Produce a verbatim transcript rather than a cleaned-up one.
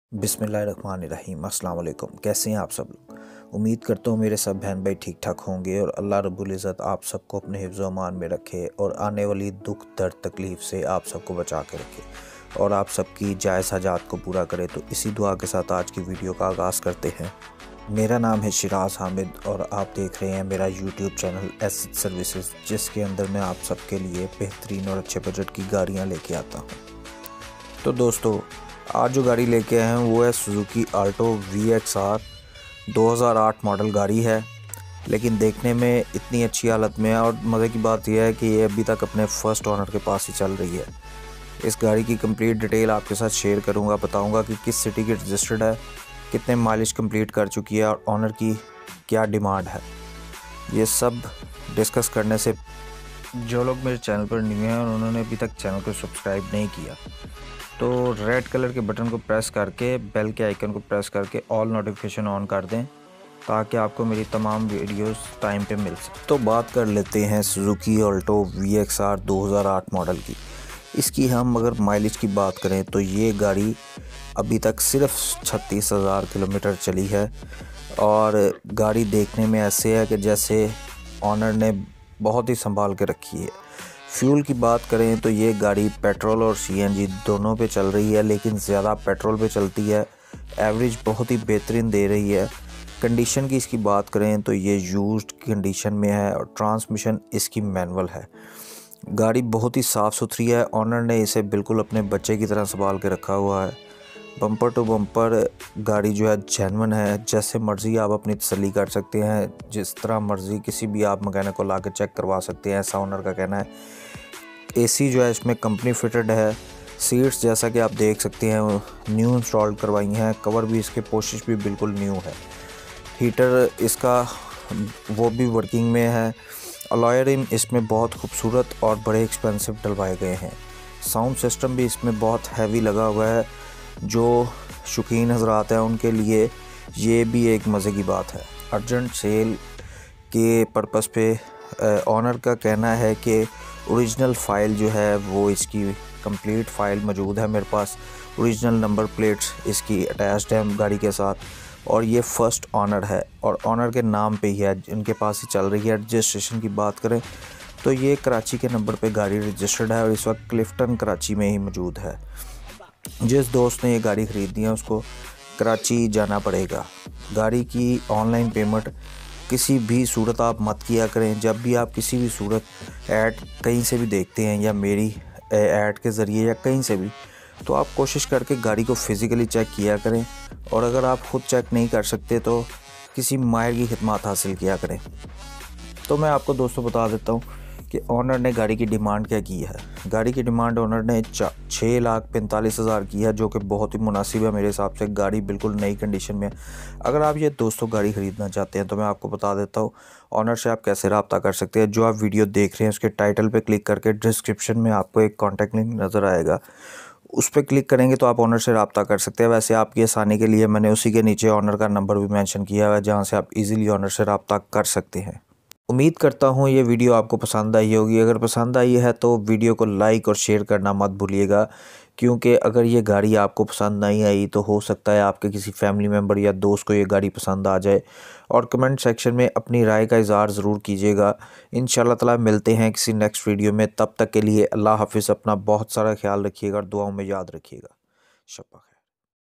بسم اللہ الرحمن الرحیم۔ السلام علیکم، کیسے ہیں آپ سب لوگ؟ امید کرتا ہوں میرے سب بہن بھائی ٹھیک ٹھاک ہوں گے اور اللہ رب العزت آپ سب کو اپنے حفظ و امان میں رکھے اور آنے والی دکھ درد تکلیف سے آپ سب کو بچا کے رکھے اور آپ سب کی جائز حاجات کو پورا کرے۔ تو اسی دعا کے ساتھ آج کی ویڈیو کا آغاز کرتے ہیں۔ میرا نام ہے شراز حامد اور آپ دیکھ رہے ہیں میرا یوٹیوب چینل ایسٹ سروسز، جس کے اندر میں آپ سب کے لیے بہترین اور اچھے بجٹ کی گاڑیاں لے کے آتا ہوں۔ تو دوستو، آج جو گاڑی لے کے آئے ہیں وہ ہے Suzuki Alto V X R, دو ہزار آٹھ ماڈل گاڑی ہے، لیکن دیکھنے میں اتنی اچھی حالت میں ہے اور مزے کی بات یہ ہے کہ یہ ابھی تک اپنے فرسٹ آنر کے پاس ہی چل رہی ہے۔ اس گاڑی کی کمپلیٹ ڈیٹیل آپ کے ساتھ شیئر کروں گا، بتاؤں گا کہ کس سٹی کی رجسٹرڈ ہے، کتنے مائلیج کمپلیٹ کر چکی ہے اور آنر کی کیا ڈیمانڈ ہے۔ یہ سب ڈسکس کرنے سے جو لوگ میرے چینل پر نیو ہیں اور انہوں نے ابھی تک چینل کو سبسکرائب نہیں کیا تو ریڈ کلر کے بٹن کو پریس کر کے بیل کے آئیکن کو پریس کر کے آل نوٹیفیکیشن آن کر دیں تاکہ آپ کو میری تمام ویڈیوز ٹائم پہ مل سکے۔ تو بات کر لیتے ہیں Suzuki Alto V X R دو ہزار آٹھ ماڈل کی۔ اس کی ہم اگر مائلیج کی بات کریں تو یہ گاڑی ابھی تک صرف چھتیس ہزار کلومیٹر چلی ہے اور گاڑی دیکھنے میں ایسے ہے کہ جیسے آنر نے بہت ہی سنبھال کے رکھی ہے۔ فیول کی بات کریں تو یہ گاڑی پیٹرول اور سی این جی دونوں پہ چل رہی ہے، لیکن زیادہ پیٹرول پہ چلتی ہے۔ ایوریج بہت ہی بہترین دے رہی ہے۔ کنڈیشن کی اس کی بات کریں تو یہ یوزڈ کنڈیشن میں ہے اور ٹرانسمیشن اس کی مینول ہے۔ گاڑی بہت ہی صاف ستھری ہے، آنر نے اسے بالکل اپنے بچے کی طرح سنبھال کے رکھا ہوا ہے۔ بمپر ٹو بمپر گاڑی جو ہے جینون ہے، جیسے مرضی آپ اپنی تسلی کر سکتے ہیں، جس طرح مرضی کسی بھی آپ مکینک کو لا کے چیک کروا سکتے ہیں، ایسا آنر کا کہنا ہے۔ اے سی جو ہے اس میں کمپنی فٹڈ ہے۔ سیٹس جیسا کہ آپ دیکھ سکتے ہیں نیو انسٹال کروائی ہیں، کور بھی اس کے پوشش بھی بالکل نیو ہے۔ ہیٹر اس کا وہ بھی ورکنگ میں ہے۔ الوائے رم اس میں بہت خوبصورت اور بڑے ایکسپینسو ڈلوائے گئے ہیں۔ ساؤنڈ سسٹم بھی اس میں بہت ہیوی لگا ہوا ہے، جو شوقین حضرات ہیں ان کے لیے یہ بھی ایک مزے کی بات ہے۔ ارجنٹ سیل کے پرپس پہ آنر کا کہنا ہے کہ اوریجنل فائل جو ہے وہ اس کی کمپلیٹ فائل موجود ہے میرے پاس، اوریجنل نمبر پلیٹس اس کی اٹیچڈ ہیں گاڑی کے ساتھ اور یہ فرسٹ آنر ہے اور آنر کے نام پہ ہی ہے، ان کے پاس ہی چل رہی ہے۔ رجسٹریشن کی بات کریں تو یہ کراچی کے نمبر پہ گاڑی رجسٹرڈ ہے اور اس وقت کلفٹن کراچی میں ہی موجود ہے۔ جس دوست نے یہ گاڑی خریدنی ہے اس کو کراچی جانا پڑے گا۔ گاڑی کی آن لائن پیمنٹ کسی بھی صورت آپ مت کیا کریں۔ جب بھی آپ کسی بھی صورت ایڈ کہیں سے بھی دیکھتے ہیں یا میری ایڈ کے ذریعے یا کہیں سے بھی، تو آپ کوشش کر کے گاڑی کو فزیکلی چیک کیا کریں اور اگر آپ خود چیک نہیں کر سکتے تو کسی ماہر کی خدمات حاصل کیا کریں۔ تو میں آپ کو دوستوں بتا دیتا ہوں کہ آنر نے گاڑی کی ڈیمانڈ کیا کی ہے۔ گاڑی کی ڈیمانڈ آنر نے چھ لاکھ پینتالیس ہزار کی ہے، جو کہ بہت ہی مناسب ہے میرے حساب سے۔ گاڑی بالکل نئی کنڈیشن میں ہے۔ اگر آپ یہ دوستوں گاڑی خریدنا چاہتے ہیں تو میں آپ کو بتا دیتا ہوں آنر سے آپ کیسے رابطہ کر سکتے ہیں۔ جو آپ ویڈیو دیکھ رہے ہیں اس کے ٹائٹل پہ کلک کر کے ڈسکرپشن میں آپ کو ایک کانٹیکٹ لنک نظر آئے گا، اس پہ کلک کریں گے تو آپ آنر سے رابطہ کر سکتے ہیں۔ ویسے آپ کی آسانی کے لیے میں نے اسی کے نیچے آنر کا نمبر بھی مینشن کیا ہوا ہے، جہاں سے آپ ایزیلی آنر سے رابطہ کر سکتے ہیں۔ امید کرتا ہوں یہ ویڈیو آپ کو پسند آئی ہوگی۔ اگر پسند آئی ہے تو ویڈیو کو لائک اور شیئر کرنا مت بھولیے گا، کیونکہ اگر یہ گاڑی آپ کو پسند نہیں آئی تو ہو سکتا ہے آپ کے کسی فیملی ممبر یا دوست کو یہ گاڑی پسند آ جائے۔ اور کمنٹ سیکشن میں اپنی رائے کا اظہار ضرور کیجیے گا۔ انشاءاللہ تعالی ملتے ہیں کسی نیکسٹ ویڈیو میں، تب تک کے لیے اللہ حافظ۔ اپنا بہت سارا خیال رکھیے گا اور دعاؤں میں یاد رکھیے گا۔ شبہ